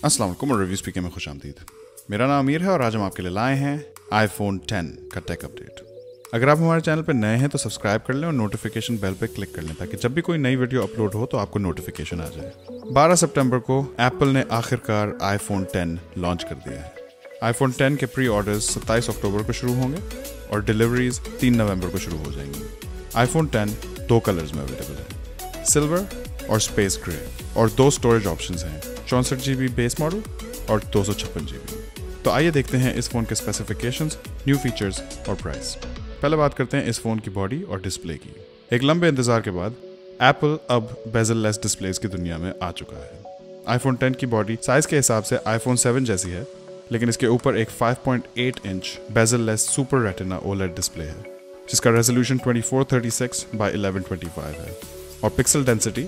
अस्सलाम वालेकुम और रिव्यू स्पीकर में खुशामदीद। मेरा नाम अमीर है और आज हम आपके लिए लाए हैं iPhone 10 का टेक अपडेट। अगर आप हमारे चैनल पर नए हैं तो सब्सक्राइब कर लें और नोटिफिकेशन बेल पर क्लिक कर लें ताकि जब भी कोई नई वीडियो अपलोड हो तो आपको नोटिफिकेशन आ जाए। 12 सितंबर को एप्पल ने आखिरकार iPhone 10 लॉन्च कर दिया है। iPhone 10 के प्री ऑर्डर्स 27 अक्टूबर को शुरू होंगे और डिलीवरीज 3 नवंबर को शुरू हो जाएंगी। iPhone 10 दो कलर्स में अवेलेबल है, सिल्वर और स्पेस ग्रे, और 2 स्टोरेज ऑप्शंस हैं, 64 GB बेस मॉडल और 256 GB। तो आइए देखते हैं इस फ़ोन के स्पेसिफिकेशंस, न्यू फीचर्स और प्राइस। पहले बात करते हैं इस फ़ोन की बॉडी और डिस्प्ले की। एक लंबे इंतज़ार के बाद एप्पल अब बेजल लेस डिस्प्लेस की दुनिया में आ चुका है। iPhone 10 की बॉडी साइज़ के हिसाब से iPhone 7 जैसी है, लेकिन इसके ऊपर एक 5.8 inch bezel less super retina OLED display है जिसका रेजोल्यूशन 2436 by 1125 है और पिक्सल डेंसिटी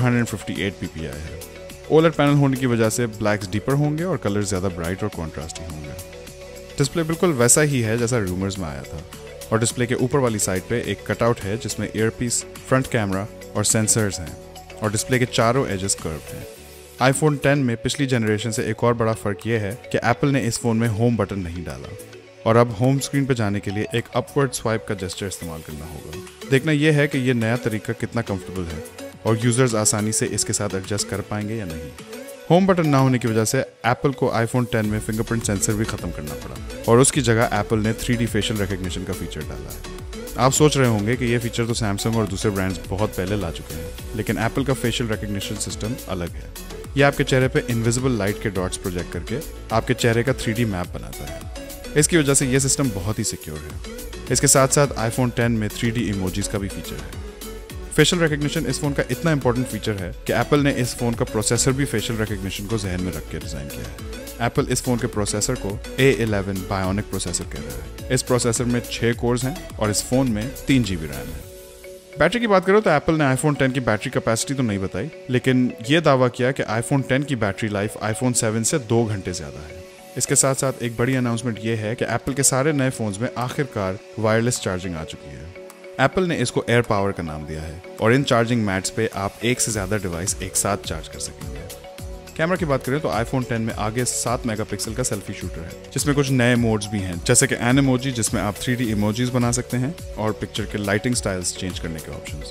458 ppi है। OLED पैनल होने की वजह से ब्लैक्स डीपर होंगे और कलर ज़्यादा ब्राइट और कॉन्ट्रास्टी होंगे। डिस्प्ले बिल्कुल वैसा ही है जैसा रूमर्स में आया था और डिस्प्ले के ऊपर वाली साइड पे एक कटआउट है जिसमें ईयरपीस, फ्रंट कैमरा और सेंसर्स हैं और डिस्प्ले के चारों एजेस कर्व हैं। iPhone 10 में पिछली जनरेशन से एक और बड़ा फ़र्क ये है कि एप्पल ने इस फ़ोन में होम बटन नहीं डाला और अब होम स्क्रीन पर जाने के लिए एक अपवर्ड स्वाइप का जेस्चर इस्तेमाल करना होगा। देखना यह है कि यह नया तरीका कितना कंफर्टेबल है और यूजर्स आसानी से इसके साथ एडजस्ट कर पाएंगे या नहीं। होम बटन ना होने की वजह से एप्पल को iPhone 10 में फिंगरप्रिंट सेंसर भी खत्म करना पड़ा और उसकी जगह एप्पल ने 3D फेशियल रिकग्निशन का फीचर डाला है। आप सोच रहे होंगे कि यह फीचर तो सैमसंग और दूसरे ब्रांड्स बहुत पहले ला चुके हैं, लेकिन एप्पल का फेशियल रिकग्निशन सिस्टम अलग है। यह आपके चेहरे पे इनविजिबल लाइट के डॉट्स प्रोजेक्ट करके आपके चेहरे का 3D मैप बनाता है। इसकी वजह से यह सिस्टम बहुत ही सिक्योर है। इसके साथ साथ iPhone 10 में 3D इमोजीज का भी फीचर है। फेशियल रिकग्निशन इस फोन का इतना इंपॉर्टेंट फीचर है कि एप्पल ने इस फोन का प्रोसेसर भी फेशियल रिकग्निशन को जहन में रख के डिजाइन किया है। एप्पल इस फोन के प्रोसेसर को A11 बायोनिक प्रोसेसर कह रहा है। इस प्रोसेसर में 6 कोर्स हैं और इस फोन में 3 GB रैम है। बैटरी की बात करो तो एप्पल ने iPhone 10 की बैटरी कैपेसिटी तो नहीं बताई, लेकिन ये दावा किया कि iPhone 10 की बैटरी लाइफ iPhone 7 से 2 घंटे ज्यादा है। इसके साथ साथ एक बड़ी अनाउंसमेंट ये है कि एप्पल के सारे नए फोन्स में आखिरकार वायरलेस चार्जिंग आ चुकी है। एप्पल ने इसको एयर पावर का नाम दिया है और इन चार्जिंग मैट्स पे आप एक से ज़्यादा डिवाइस एक साथ चार्ज कर सकेंगे। कैमरा की बात करें तो iPhone 10 में आगे 7 मेगापिक्सल का सेल्फी शूटर है जिसमें कुछ नए मोड्स भी हैं, जैसे कि एनिमोजी जिसमें आप 3D इमोजीज बना सकते हैं और पिक्चर के लाइटिंग स्टाइल्स चेंज करने के ऑप्शंस।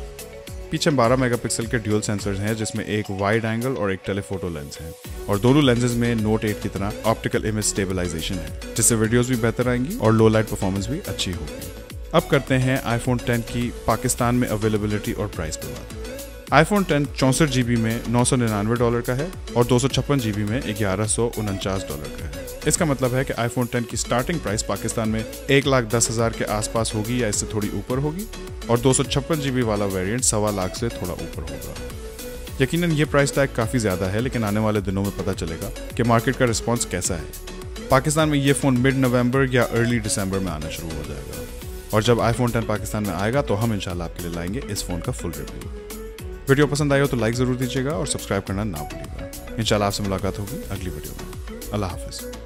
पीछे 12 मेगापिक्सल के ड्यूल सेंसर्स हैं जिसमें एक वाइड एंगल और एक टेलीफोटो लेंस है और दोनों लेंसेज में Note 8 की तरह ऑप्टिकल इमेज स्टेबलाइजेशन है जिससे वीडियोस भी बेहतर आएंगी और लो लाइट परफॉर्मेंस भी अच्छी होगी। अब करते हैं iPhone 10 की पाकिस्तान में अवेलेबिलिटी और प्राइस पर बात। iPhone 10 64 GB में $999 का है और 256 GB में $1149 का है। इसका मतलब है कि iPhone 10 की स्टार्टिंग प्राइस पाकिस्तान में 1,10,000 के आसपास होगी या इससे थोड़ी ऊपर होगी और 256 GB वाला वेरिएंट 1.25 लाख से थोड़ा ऊपर होगा। यकीनन ये प्राइस टैग काफ़ी ज़्यादा है, लेकिन आने वाले दिनों में पता चलेगा कि मार्केट का रिस्पॉन्स कैसा है। पाकिस्तान में ये फ़ोन मिड नवंबर या अर्ली दिसंबर में आना शुरू हो जाएगा और जब iPhone 10 पाकिस्तान में आएगा तो हम इंशाल्लाह आपके लिए लाएंगे इस फ़ोन का फुल रिव्यू। वीडियो पसंद आई हो तो लाइक ज़रूर दीजिएगा और सब्सक्राइब करना ना भूलिएगा। इंशाल्लाह आपसे मुलाकात होगी अगली वीडियो में। अल्लाह हाफ़िज़।